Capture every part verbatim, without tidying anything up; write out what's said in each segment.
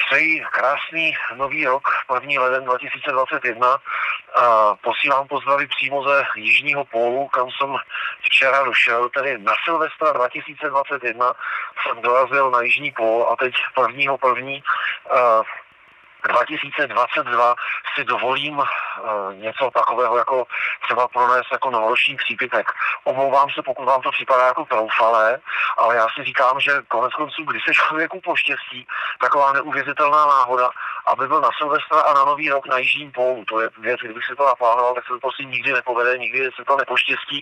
Přeji krásný nový rok, první leden dva tisíce dvacet jedna. A posílám pozdravy přímo ze Jižního pólu, kam jsem včera došel, tedy na Silvestra dva tisíce dvacet jedna jsem dorazil na Jižní pól a teď prvního první dva tisíce dvacet dva si dovolím uh, něco takového jako třeba pronést jako novoroční přípitek. Omlouvám se, pokud vám to připadá jako troufalé, ale já si říkám, že konec konců, když se člověku poštěstí, taková neuvěřitelná náhoda, aby byl na Silvestra a na Nový rok na Jižním pólu. To je věc, kdybych si to naplánoval, tak se to prostě nikdy nepovede, nikdy se to nepoštěstí.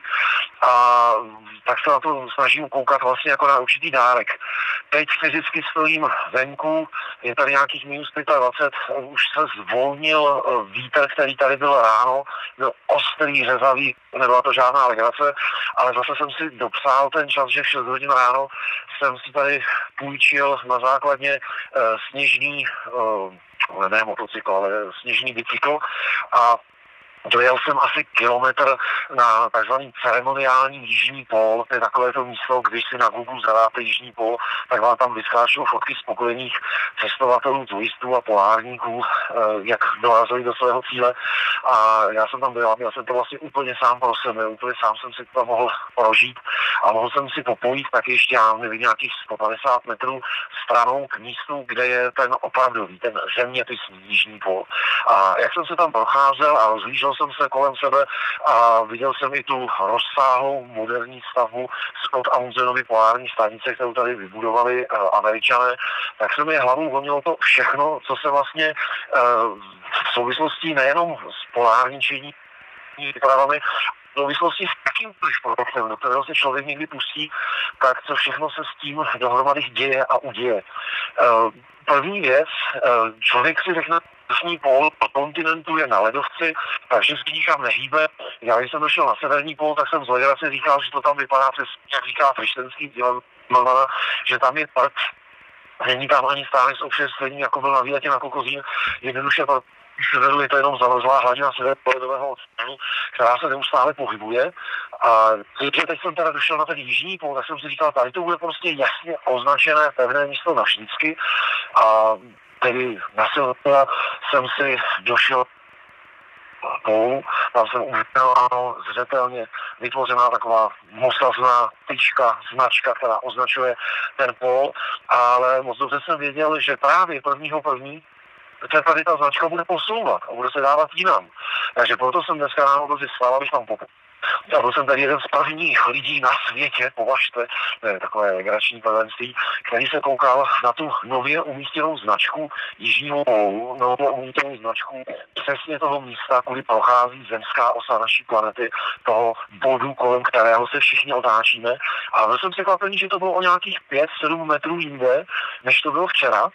A tak se na to snažím koukat vlastně jako na určitý dárek. Teď fyzicky stojím venku, je tady nějakých minus dvacet pět, už se zvolnil vítr, který tady byl ráno, byl ostrý, řezavý, nebyla to žádná legrace, ale zase jsem si dopsal ten čas, že v šest hodin ráno jsem si tady půjčil na základně uh, sněžný, uh, ne motocykl, ale sněžný bicykl a dojel jsem asi kilometr na takzvaný ceremoniální Jižní pól, to je takové to místo, když si na Google zadáte Jižní pól, tak vám tam vyskáčou fotky spokojených cestovatelů, turistů a polárníků, jak dorazili do svého cíle. A já jsem tam byl, měl jsem to vlastně úplně sám pro sebe, úplně sám jsem si to tam mohl prožít a mohl jsem si popojít tak ještě, já nevím, nějakých sto padesát metrů stranou k místu, kde je ten opravdový, ten zeměpisný Jižní pól. A jak jsem se tam procházel a rozhlížel jsem se kolem sebe a viděl jsem i tu rozsáhlou moderní stavbu Scott Amundsenovy polární stanice, kterou tady vybudovali uh, Američané, tak se mi hlavou honilo to všechno, co se vlastně uh, v souvislosti nejenom s polárničením výpravami, v souvislosti s jakýmkoliv produktem, do kterého se člověk někdy pustí, tak co všechno se s tím dohromady děje a uděje. Uh, první věc, uh, člověk si řekne, Jižní pól kontinentu je na ledovci, takže se nikam nehýbe. Já když jsem došel na severní pól, tak jsem z legrace říkal, že to tam vypadá přes, jak říká frištenský Dylan, že tam je prd. Není tam ani stále z obšerstvení, jako byl na výletě na Kokozín. Jednoduše to severu je to jenom zamrzlá hladina severoledového oceánu, která se neustále pohybuje. A když teď jsem teda došel na ten Jižní pól, tak jsem si říkal, tady to bude prostě jasně označené pevné místo navždycky. A tedy na Silvestra jsem si došel pólu, tam jsem uviděl zřetelně vytvořená taková mostazná tyčka, značka, která označuje ten pól, ale moc dobře jsem věděl, že právě prvního první se tady ta značka bude posouvat a bude se dávat jinam. Takže proto jsem dneska ráno brzy vstal, abych tam popl. Já byl jsem tady jeden z prvních lidí na světě, považte, to je takové legrační prvenství, který se koukal na tu nově umístěnou značku Jižního pólu, nově umístěnou značku přesně toho místa, kudy prochází zemská osa naší planety, toho bodu, kolem kterého se všichni otáčíme. A byl jsem překvapený, že to bylo o nějakých pět sedm metrů jinde, než to bylo včera.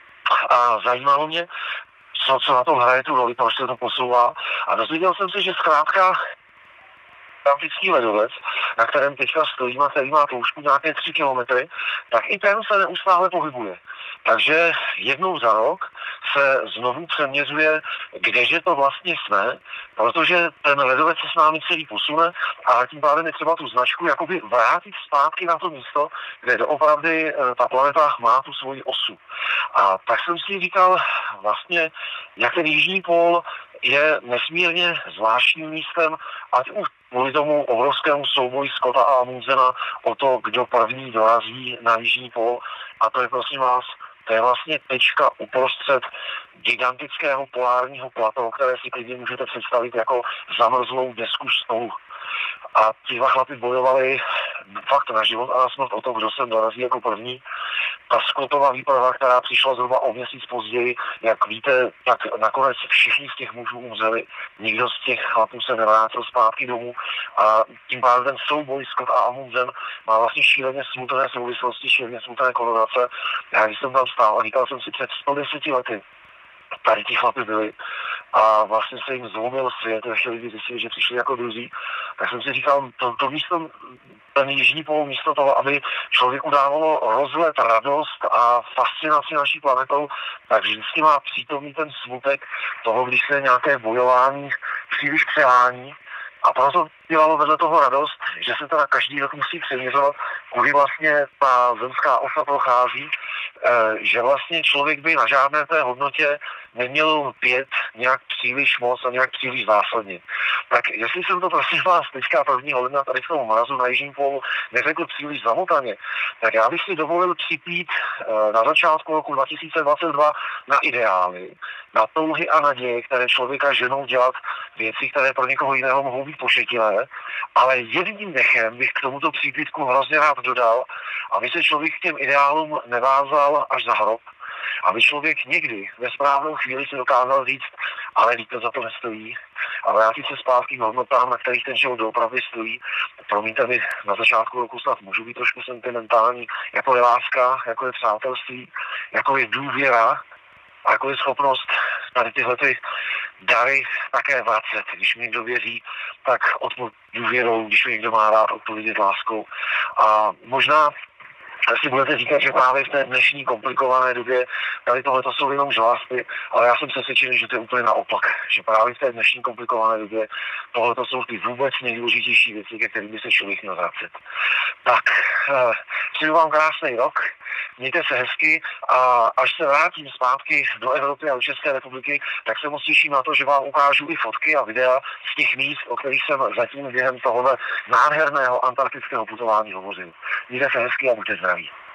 A zajímalo mě, co, co na to hraje tu roli, proč se to posouvá. A dozvěděl jsem se, že zkrátka Atlantický ledovec, na kterém teďka stojím a který má ploušku nějaké tři kilometry, tak i ten se neustále pohybuje. Takže jednou za rok se znovu přeměřuje, kdeže to vlastně jsme, protože ten ledovec se s námi celý posune a tím pádem je třeba tu značku jakoby vrátit zpátky na to místo, kde doopravdy ta planeta má tu svoji osu. A tak jsem si říkal vlastně, jak ten Jižní pól je nesmírně zvláštním místem, ať už kvůli tomu obrovskému souboji Scotta a Amundsena o to, kdo první dorazí na Jižní pól. A to je, prosím vás, to je vlastně tečka uprostřed gigantického polárního plato, které si klidně můžete představit jako zamrzlou desku stolu. A ti dva chlapi bojovali fakt na život a na smrt o to, kdo sem dorazí jako první. Ta Scottova výprava, která přišla zhruba o měsíc později, jak víte, tak nakonec všichni z těch mužů umřeli. Nikdo z těch chlapů se nevrátil zpátky domů a tím pádem ten souboj Scott a Amundsen má vlastně šíleně smutné souvislosti, šíleně smutné konotace. Já když jsem tam stál a říkal jsem si před sto deseti lety, tady ti chlapi byli a vlastně se jim zlomil svět, ještě lidi zjistili, že přišli jako druzí, tak jsem si říkal, to, to místo, ten Jižní pól, místo toho, aby člověku dávalo rozlet, radost a fascinaci naší planetou, tak vždycky má přítomný ten smutek toho, když se nějaké bojování příliš přehání. A proto dělalo vedle toho radost, že se teda každý rok musí přeměřovat, kudy vlastně ta zemská osa prochází, že vlastně člověk by na žádné té hodnotě neměl pět nějak příliš moc a nějak příliš zásadně. Tak jestli jsem to prosím vás teďka prvního ledna tady v tom mrazu na Jižním pólu neřekl příliš zamotaně, tak já bych si dovolil připít na začátku roku dva tisíce dvacet dva na ideály, na touhy a naděje, které člověka ženou dělat věci, které pro někoho jiného mohou být pošetilé, ale jedním dechem bych k tomuto přípitku hrozně rád dodal, aby se člověk k těm ideálům nevázal až za hrob, aby člověk někdy ve správnou chvíli si dokázal říct, ale víte, za to nestojí, a vrátit se zpátky k hodnotám, na kterých ten život doopravdy stojí. Promiňte mi, na začátku roku snad můžu být trošku sentimentální, jako je láska, jako je přátelství, jako je důvěra a jako je schopnost tady tyhle ty dary také vracet. Když mi někdo věří, tak odpovědět důvěrou, když mi někdo má rád, odpovědět láskou. A možná si budete říkat, že právě v té dnešní komplikované době tady tohleto jsou jenom žvásty, ale já jsem přesvědčený, že to je úplně naopak. Že právě v té dnešní komplikované době tohleto jsou ty vůbec nejdůležitější věci, ke kterým by se člověk měl vracet. Tak, přeju vám krásný rok, mějte se hezky a až se vrátím zpátky do Evropy a do České republiky, tak se moc těším na to, že vám ukážu i fotky a videa z těch míst, o kterých jsem zatím během tohohle nádherného antarktického putování hovořil. Mějte se hezky a buďte zdraví.